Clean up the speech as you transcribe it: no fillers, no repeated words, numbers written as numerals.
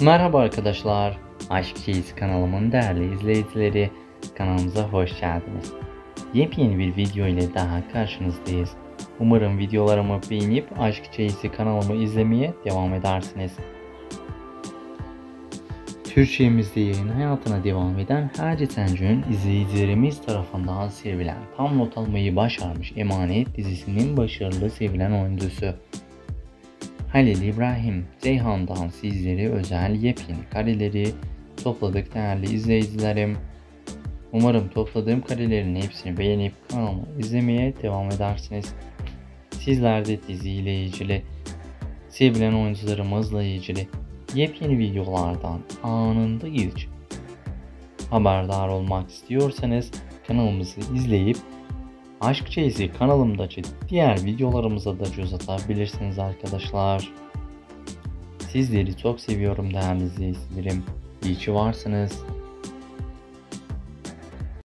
Merhaba arkadaşlar, Aşk Çeyiz kanalımın değerli izleyicileri, kanalımıza hoş geldiniz. Yepyeni bir video ile daha karşınızdayız. Umarım videolarımı beğenip Aşk Çeyiz'i kanalımı izlemeye devam edersiniz. Türkçemizde yayın hayatına devam eden Hacı Tencü'nün izleyicilerimiz tarafından sevilen, tam not almayı başarmış Emanet dizisinin başarılı sevilen oyuncusu Halil İbrahim Ceyhan'dan sizlere özel yepyeni kareleri topladık değerli izleyicilerim. Umarım topladığım karelerin hepsini beğenip kanalımı izlemeye devam edersiniz. Sizler de diziyle ilgili, sevilen oyuncularımızla ilgili yepyeni videolardan anında ilk haberdar olmak istiyorsanız kanalımızı izleyip Aşk Çeyizi kanalımdaki diğer videolarımıza da göz atabilirsiniz arkadaşlar. Sizleri çok seviyorum değerli izleyicilerim. İyi ki varsınız.